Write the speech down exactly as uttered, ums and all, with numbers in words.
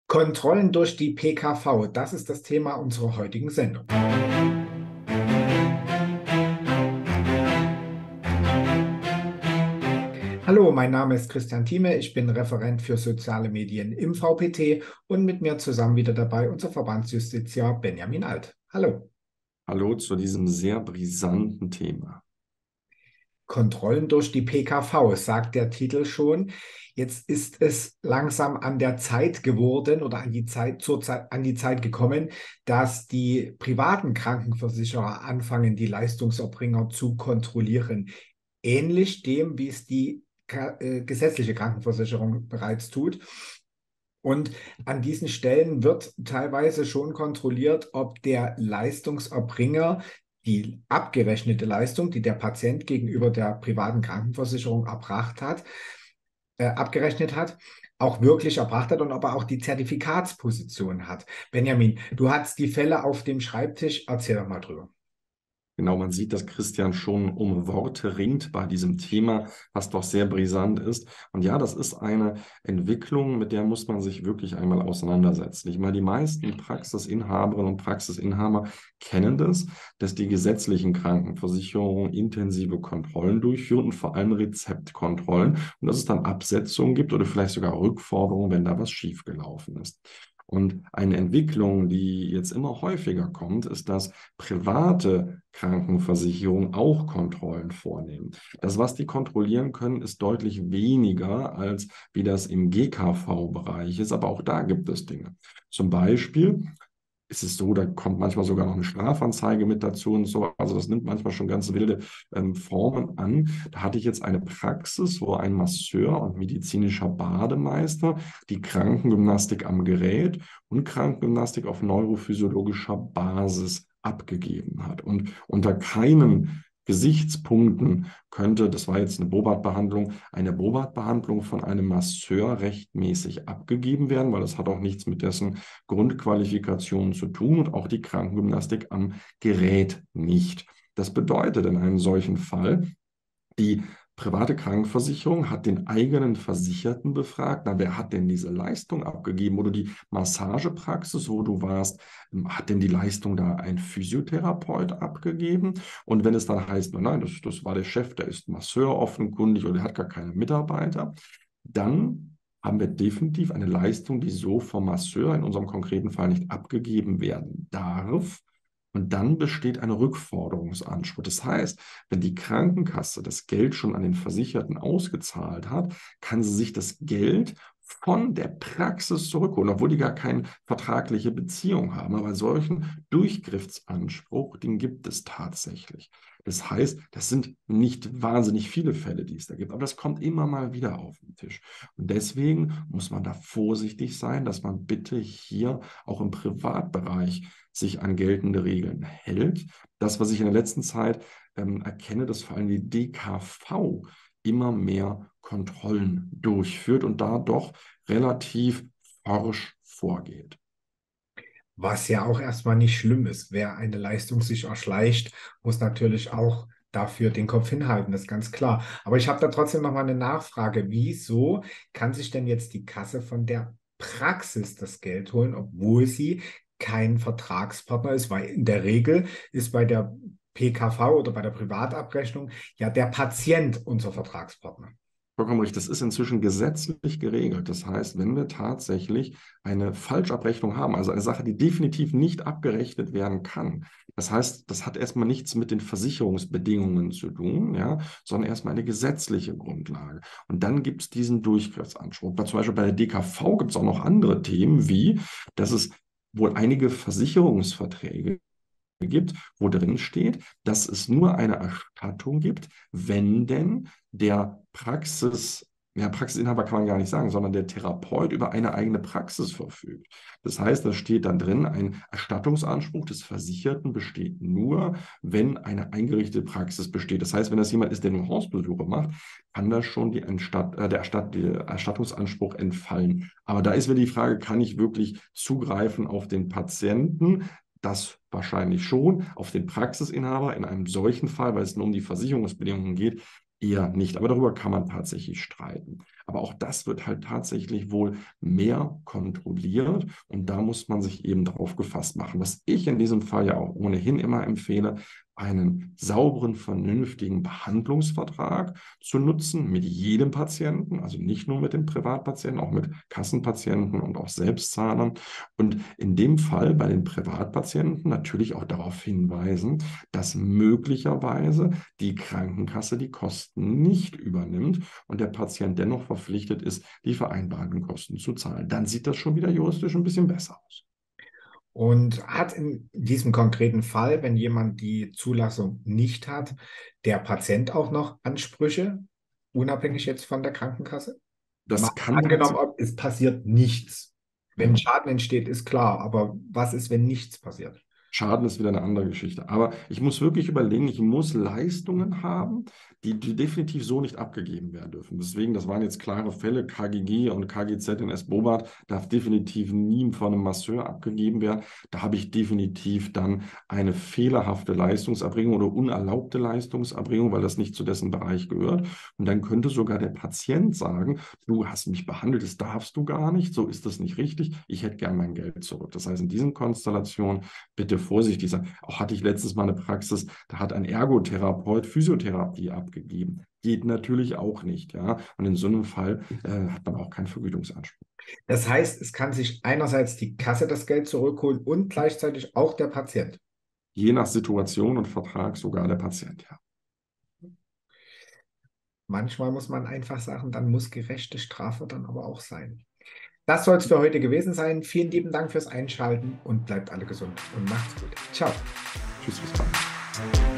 Kontrollen durch die P K V, das ist das Thema unserer heutigen Sendung. Hallo, mein Name ist Christian Thieme, ich bin Referent für soziale Medien im V P T und mit mir zusammen wieder dabei unser Verbandsjustiziar Benjamin Alt. Hallo. Hallo zu diesem sehr brisanten Thema. Kontrollen durch die P K V, sagt der Titel schon. Jetzt ist es langsam an der Zeit geworden oder an die Zeit, zur Zeit, an die Zeit gekommen, dass die privaten Krankenversicherer anfangen, die Leistungserbringer zu kontrollieren. Ähnlich dem, wie es die äh, gesetzliche Krankenversicherung bereits tut. Und an diesen Stellen wird teilweise schon kontrolliert, ob der Leistungserbringer die abgerechnete Leistung, die der Patient gegenüber der privaten Krankenversicherung erbracht hat, äh, abgerechnet hat, auch wirklich erbracht hat und ob er auch die Zertifikatsposition hat. Benjamin, du hast die Fälle auf dem Schreibtisch. Erzähl doch mal drüber. Genau, man sieht, dass Christian schon um Worte ringt bei diesem Thema, was doch sehr brisant ist. Und ja, das ist eine Entwicklung, mit der muss man sich wirklich einmal auseinandersetzen. Ich meine, die meisten Praxisinhaberinnen und Praxisinhaber kennen das, dass die gesetzlichen Krankenversicherungen intensive Kontrollen durchführen und vor allem Rezeptkontrollen und dass es dann Absetzungen gibt oder vielleicht sogar Rückforderungen, wenn da was schiefgelaufen ist. Und eine Entwicklung, die jetzt immer häufiger kommt, ist, dass private Krankenversicherungen auch Kontrollen vornehmen. Das, was die kontrollieren können, ist deutlich weniger, als wie das im G K V-Bereich ist, aber auch da gibt es Dinge. Zum Beispiel ist es so, da kommt manchmal sogar noch eine Strafanzeige mit dazu und so. Also das nimmt manchmal schon ganz wilde ähm, Formen an. Da hatte ich jetzt eine Praxis, wo ein Masseur und medizinischer Bademeister die Krankengymnastik am Gerät und Krankengymnastik auf neurophysiologischer Basis abgegeben hat. Und unter keinen Gesichtspunkten könnte, das war jetzt eine Bobat-Behandlung, eine Bobat-Behandlung von einem Masseur rechtmäßig abgegeben werden, weil das hat auch nichts mit dessen Grundqualifikationen zu tun und auch die Krankengymnastik am Gerät nicht. Das bedeutet in einem solchen Fall, die private Krankenversicherung hat den eigenen Versicherten befragt. Na, wer hat denn diese Leistung abgegeben? Oder die Massagepraxis, wo du warst, hat denn die Leistung da ein Physiotherapeut abgegeben? Und wenn es dann heißt, nein, das, das war der Chef, der ist Masseur offenkundig oder der hat gar keine Mitarbeiter, dann haben wir definitiv eine Leistung, die so vom Masseur in unserem konkreten Fall nicht abgegeben werden darf. Und dann besteht ein Rückforderungsanspruch. Das heißt, wenn die Krankenkasse das Geld schon an den Versicherten ausgezahlt hat, kann sie sich das Geld von der Praxis zurückholen, obwohl die gar keine vertragliche Beziehung haben. Aber solchen Durchgriffsanspruch, den gibt es tatsächlich. Das heißt, das sind nicht wahnsinnig viele Fälle, die es da gibt, aber das kommt immer mal wieder auf den Tisch. Und deswegen muss man da vorsichtig sein, dass man bitte hier auch im Privatbereich sich an geltende Regeln hält. Das, was ich in der letzten Zeit ähm, erkenne, dass vor allem die D K V immer mehr Kontrollen durchführt und da doch relativ forsch vorgeht. Was ja auch erstmal nicht schlimm ist. Wer eine Leistung sich erschleicht, muss natürlich auch dafür den Kopf hinhalten, das ist ganz klar. Aber ich habe da trotzdem noch mal eine Nachfrage. Wieso kann sich denn jetzt die Kasse von der Praxis das Geld holen, obwohl sie kein Vertragspartner ist? Weil in der Regel ist bei der P K V oder bei der Privatabrechnung ja der Patient unser Vertragspartner. Vollkommen richtig. Das ist inzwischen gesetzlich geregelt. Das heißt, wenn wir tatsächlich eine Falschabrechnung haben, also eine Sache, die definitiv nicht abgerechnet werden kann, das heißt, das hat erstmal nichts mit den Versicherungsbedingungen zu tun, ja, sondern erstmal eine gesetzliche Grundlage. Und dann gibt es diesen Durchgriffsanspruch. Zum Beispiel bei der D K V gibt es auch noch andere Themen, wie, dass es wohl einige Versicherungsverträge gibt, wo drin steht, dass es nur eine Erstattung gibt, wenn denn der Praxis, ja, Praxisinhaber kann man gar nicht sagen, sondern der Therapeut über eine eigene Praxis verfügt. Das heißt, da steht dann drin, ein Erstattungsanspruch des Versicherten besteht nur, wenn eine eingerichtete Praxis besteht. Das heißt, wenn das jemand ist, der nur Hausbesuche macht, kann da schon die Entstatt, äh, der, Erstatt, der Erstattungsanspruch entfallen. Aber da ist wieder die Frage, kann ich wirklich zugreifen auf den Patienten? Das wahrscheinlich schon. Auf den Praxisinhaber in einem solchen Fall, weil es nur um die Versicherungsbedingungen geht, eher nicht. Aber darüber kann man tatsächlich streiten. Aber auch das wird halt tatsächlich wohl mehr kontrolliert und da muss man sich eben drauf gefasst machen. Was ich in diesem Fall ja auch ohnehin immer empfehle, einen sauberen, vernünftigen Behandlungsvertrag zu nutzen mit jedem Patienten, also nicht nur mit den Privatpatienten, auch mit Kassenpatienten und auch Selbstzahlern. Und in dem Fall bei den Privatpatienten natürlich auch darauf hinweisen, dass möglicherweise die Krankenkasse die Kosten nicht übernimmt und der Patient dennoch verpflichtet ist, die vereinbarten Kosten zu zahlen. Dann sieht das schon wieder juristisch ein bisschen besser aus. Und hat in diesem konkreten Fall, wenn jemand die Zulassung nicht hat, der Patient auch noch Ansprüche, unabhängig jetzt von der Krankenkasse? Mal Das kann angenommen, tatsächlich. ob es passiert nichts. Wenn Ja. Schaden entsteht, ist klar, aber was ist, wenn nichts passiert? Schaden ist wieder eine andere Geschichte. Aber ich muss wirklich überlegen, ich muss Leistungen haben, die, die definitiv so nicht abgegeben werden dürfen. Deswegen, das waren jetzt klare Fälle, K G G und K G Z in S-Bobat darf definitiv nie von einem Masseur abgegeben werden. Da habe ich definitiv dann eine fehlerhafte Leistungserbringung oder unerlaubte Leistungserbringung, weil das nicht zu dessen Bereich gehört. Und dann könnte sogar der Patient sagen, du hast mich behandelt, das darfst du gar nicht, so ist das nicht richtig, ich hätte gern mein Geld zurück. Das heißt, in diesen Konstellationen bitte vorsichtig sein. Auch hatte ich letztens mal eine Praxis, da hat ein Ergotherapeut Physiotherapie abgegeben. Geht natürlich auch nicht, ja. Und in so einem Fall äh, hat man auch keinen Vergütungsanspruch. Das heißt, es kann sich einerseits die Kasse das Geld zurückholen und gleichzeitig auch der Patient. Je nach Situation und Vertrag sogar der Patient, ja. Manchmal muss man einfach sagen, dann muss gerechte Strafe dann aber auch sein. Das soll es für heute gewesen sein. Vielen lieben Dank fürs Einschalten und bleibt alle gesund und macht's gut. Ciao. Tschüss, bis bald.